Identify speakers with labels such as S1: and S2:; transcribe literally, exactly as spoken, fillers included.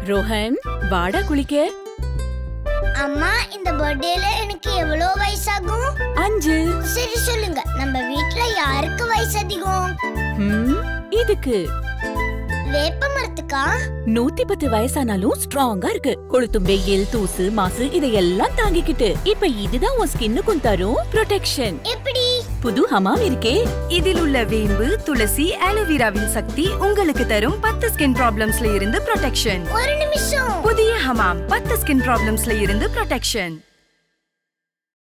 S1: ரோஹன், வாடா குளிக்க.
S2: அம்மா, இந்த பர்த்டேல எனக்கு எவ்வளவு வயசாகும்?
S1: அஞ்சு.
S2: சரி சொல்லுங்க, நம்ம வீட்ல யாருக்கு வயசு அதிகம்?
S1: இதுக்கு.
S2: வேப்ப மரத்துக்கா?
S1: நூத்தி பத்து வயசானாலும் ஸ்ட்ராங்கா இருக்கு. கொளுத்தும் வெயில், தூசு, மாசு இதையெல்லாம் தாங்கிக்கிட்டு இப்ப இதுதான் உன் ஸ்கின்னுக்கும் தரும் ப்ரொடெக்ஷன்.
S2: எப்படி?
S1: புது ஹமாம் இருக்கே.
S3: இதில் உள்ள வேம்பு, துளசி, ஆலோவேராவின் சக்தி உங்களுக்கு தரும் பத்து ஸ்கின் ப்ராப்ளம்ஸ்ல இருந்து ப்ரொடெக்ஷன்.
S2: ஒரு நிமிஷம்.
S3: புதிய ஹமாம் பத்து ஸ்கின் ப்ராப்ளம்ஸ்ல இருந்து ப்ரொடெக்ஷன்.